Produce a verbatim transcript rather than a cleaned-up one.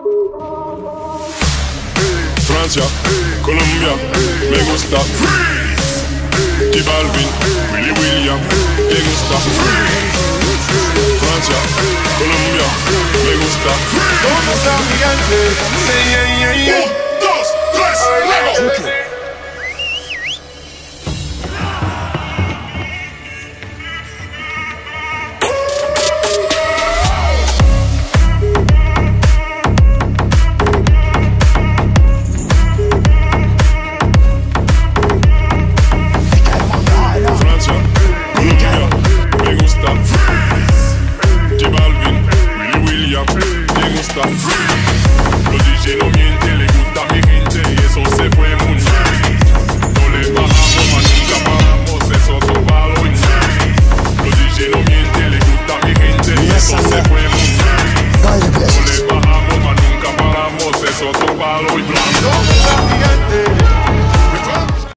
Francia, Colombia, me gusta. J Balvin, Willy William, me gusta. Francia, Colombia, me gusta. ¿Cómo está mi gente? Sí, yeah, yeah, yeah. Un, dos, tres, luego. Los D J no mienten, le gusta a mi gente y eso se fue muy nice. No le bajamos, mas nunca paramos, eso es otro palo y nice. Los D J no mienten, le gusta a mi gente y eso se fue muy nice. No le bajamos, mas nunca paramos, eso es otro palo y blanco. ¿Cómo está mi gente?